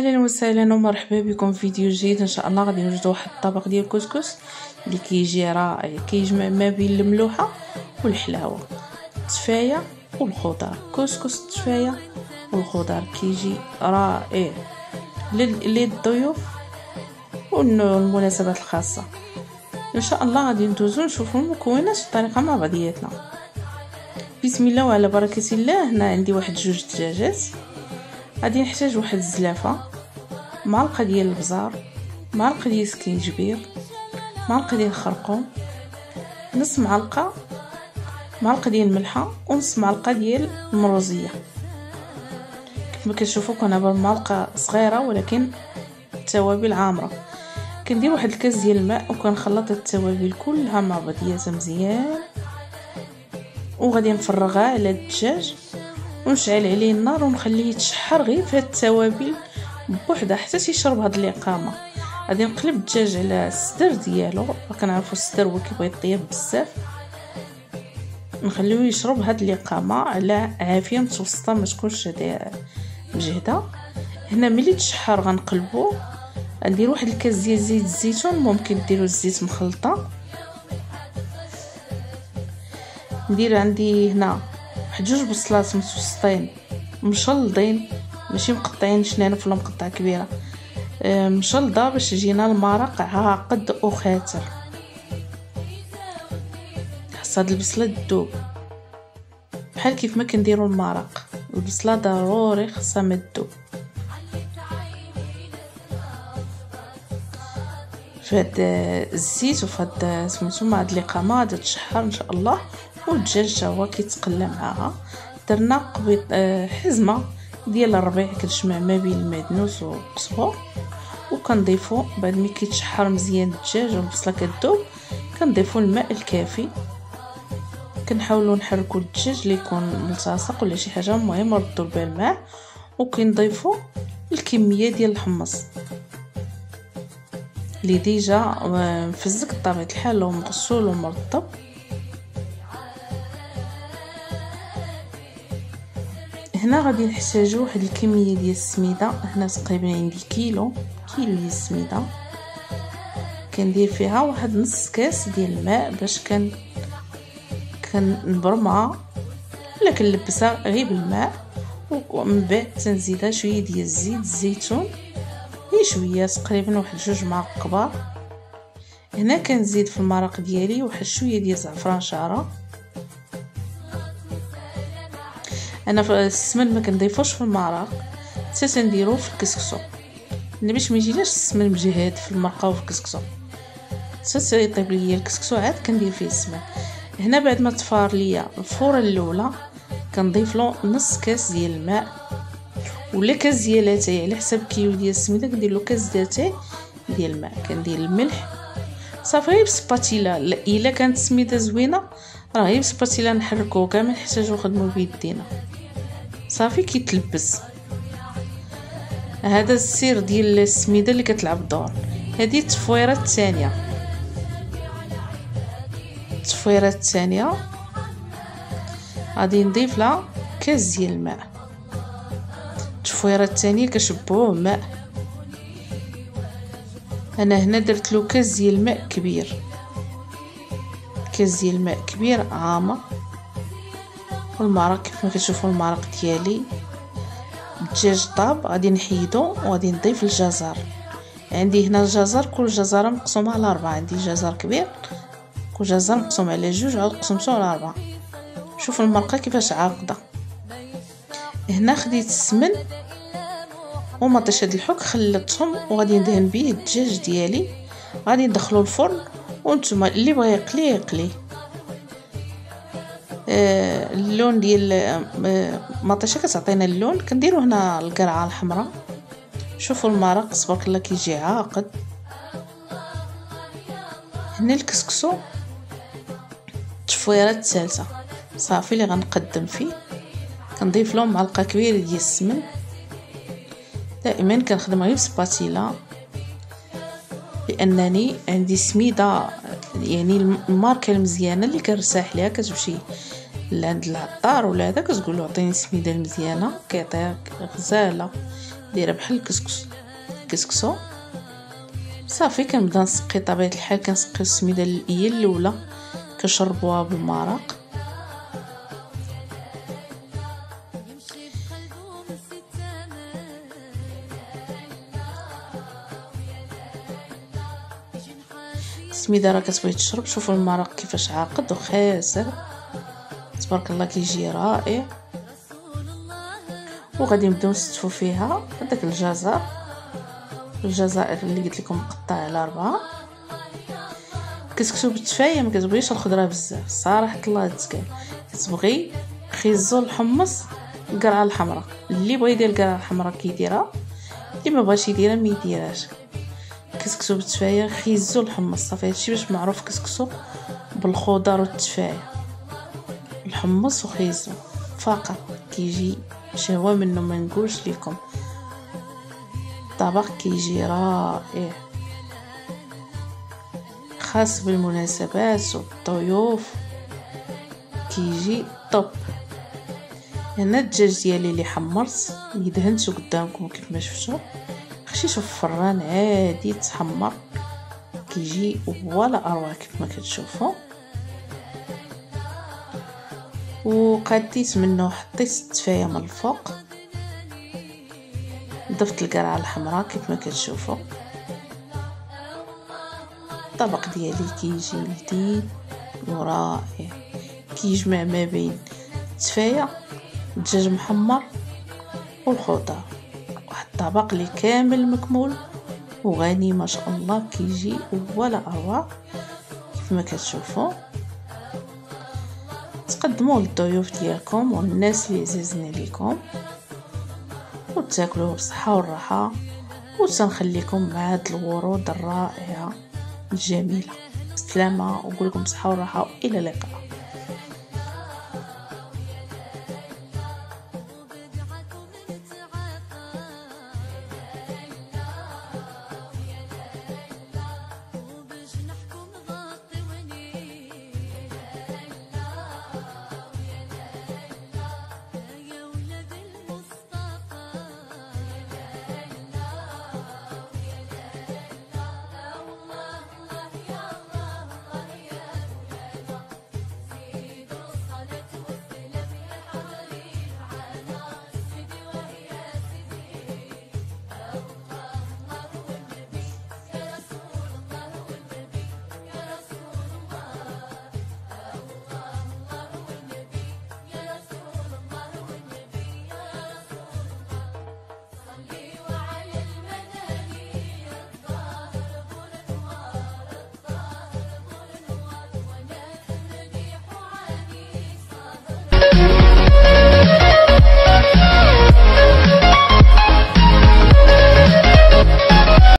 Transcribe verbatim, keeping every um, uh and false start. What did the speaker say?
اهلا وسهلا ومرحبا بكم في فيديو جديد. ان شاء الله غادي نوجدوا واحد الطبق ديال الكسكس اللي كيجي رائع، كيجمع ما بين الملوحه والحلاوه، التفايه والخضر. كسكس التفايه والخضر كيجي رائع للضيوف والمناسبات الخاصه. ان شاء الله غادي ندوزو نشوفوا المكونات الطريقه مع بعضياتنا. بسم الله وعلى بركه الله. هنا عندي واحد جوج دجاجات، غادي نحتاج واحد الزلافه، معلقه ديال البزار، معلقه ديال السكينجبير، معلقه ديال الخرقوم، نص معلقه معلقه ديال الملحه، ونص معلقه ديال المروزيه. كيف ما كتشوفوا كنعبر معلقه صغيره ولكن التوابل عامره. كندير واحد الكاس ديال الماء وكنخلط التوابل كلها مع بعضياتها مزيان، وغادي نفرغها على الدجاج ونشعل عليه النار ونخليه يتشحر غير في هاد التوابل بوحدها حتى تيشرب هاد الاقامه. غادي نقلب الدجاج على الصدر ديالو، كنعرفوا الصدر هو كيبغي يطيب بزاف، نخليوه يشرب هاد الاقامه على عافيه متوسطه، ما تكونش مجهده. هنا ملي تشحر غنقلبوه. غندير واحد الكاس ديال زيت الزيتون، ممكن ديروا الزيت مخلطه. ندير عندي هنا واحد جوج بصلات متوسطين مشلضين، ماشي مقطعين شنانف ولا مقطعه كبيره، مشلضه باش يجينا المرق عاقد وخاتر. خاص هاد البصله تذوب بحال كيف ما كنديروا المرق. البصله ضروري خاصها ما تذوب. فهاد الزيت وفهاد سميتو مع هاد الاقامه غادي تشحر ان شاء الله، والدجاج حتى هو كيتقلى معاها. درنا قبيط آه حزمه ديال الربيع كتجمع ما بين المعدنوس والبصبور، وكنضيفو بعد ما كيتشحر مزيان الدجاج والبصله كتذوب كنضيفو الماء الكافي. كنحاولوا نحركوا الدجاج اللي يكون ملتصق ولا شي حاجه، المهم نردوا به الماء، وكنضيفوا الكميه ديال الحمص اللي ديجا مفزك بطبيعه الحال ومغسول ومرطب. هنا غادي نحتاجو واحد الكميه ديال السميده. هنا تقريبا عندي كيلو كيلو ديال السميده، كندير فيها واحد نص كاس ديال الماء باش كن كنبرمها ولا كنلبسها غير بالماء، ومن بعد تنزيدها شويه ديال الزيت الزيتون، غير شويه تقريبا واحد جوج معالق كبار. هنا كنزيد في المرق ديالي واحد شويه ديال زعفران شعره. انا في السمن ما كنضيفوش في المرق، حتى تنديروه في الكسكسو باش ما يجيناش السمن مجهد في المرقه وفي الكسكسو. حتى يطيب ليا الكسكسو عاد كندير فيه السمن. هنا بعد ما تفار ليا الفوره الاولى كنضيف له نص كاس ديال الماء ولا كاس ديال اتاي، على حسب كيلو ديال السميده كندير له كاس ديال اتاي ديال الماء. كندير الملح صافي غير بسباتيلا. الا كانت السميده زوينه راه غير بسباتيلا نحركوه كاع، ما نحتاجو نخدمو بيدينا، صافي كيتلبس. هذا السر ديال السميده اللي كتلعب الدور. هذه التفويره الثانيه. التفويره الثانيه غادي نضيف لها كاس ديال الماء. التفويره الثانيه كشبوه ماء. انا هنا درت له كاس ديال الماء كبير، كاس ديال الماء كبير عامر. والمرق كيف ما كتشوفوا المرق ديالي الدجاج طاب. غادي نحيدو وغادي نضيف الجزر. عندي هنا الجزر، كل جزره مقسومه على أربعة. عندي جزر كبير، كل جزر مقسوم على جوج، عاود قسمته على أربعة. شوف المرقه كيفاش عاقده. هنا خديت السمن ومطيش هاد الحك خلطتهم وغادي ندهن به الدجاج ديالي. غادي ندخلو الفرن، وانتم اللي بغى يقلي يقلي. آه اللون ديال آه مطيشه كتعطينا اللون. كنديرو هنا القرعه الحمراء. شوفوا المرق تبارك الله كيجي عاقد. هنا الكسكسو التفويره الثالثه صافي اللي غنقدم فيه. كنضيف لهم معلقه كبيره ديال السمن. دائما كنخدم غير بسباتيلا لانني عندي سميده، يعني الماركه المزيانه اللي كنرتاح ليها. كتمشي لعند العطار ولا هذا كتقول له عطيني سميده مزيانه كيعطيك غزاله. دايره بحال الكسكس كسكسو صافي. كنبدا نسقي طبيعه الحال، كنسقي السميده هي الاولى كنشربوها بالمرق. السميده راه كتبغي تشرب. شوفوا المرق كيفاش عاقد وخاسر، تبارك الله كيجي رائع. وغادي نبداو نستفوا فيها داك الجزر، الجزائر اللي قلت لكم مقطع على أربعة. كسكسو بالتفايه، ما كتبغيش الخضره بزاف صراحه الله تزكال، كتبغي خيزو الحمص القرعه الحمراء. اللي بغى يدير القرعه الحمراء كيديرها، اللي ما بغاش يديرها ما يديرهاش. كسكسو بالتفايه خيزو الحمص صافي. هادشي باش معروف كسكسو بالخضر والتفايه، الحمص وخيزو فقط كيجي شهوه منه ما نقولش لكم. الطبق كيجي رائع، خاص بالمناسبات والضيوف كيجي طب. هنا الدجاج ديالي اللي حمرت اللي دهنته قدامكم كيف ما شفتوا، خشيته في الفران عادي تحمر كيجي ولا اروع كيف ما كتشوفوا. وقديت منه حطيت التفايه من الفوق، ضفت القرعه الحمراء كيف ما كتشوفوا. الطبق ديالي كيجي لذيذ ورائع، كيجمع ما بين التفايه الدجاج محمر والخضر، واحد الطبق اللي كامل مكمول وغني ما شاء الله كيجي ولا اروع كيف ما كتشوفوا. تقدموه للضيوف ديالكم والناس اللي عزيزين عليكم، وتاكلوه بصحه والراحه. وتنخليكم مع هاد الورود الرائعه الجميله. السلامه ونقول لكم بصحه والراحه والى اللقاء.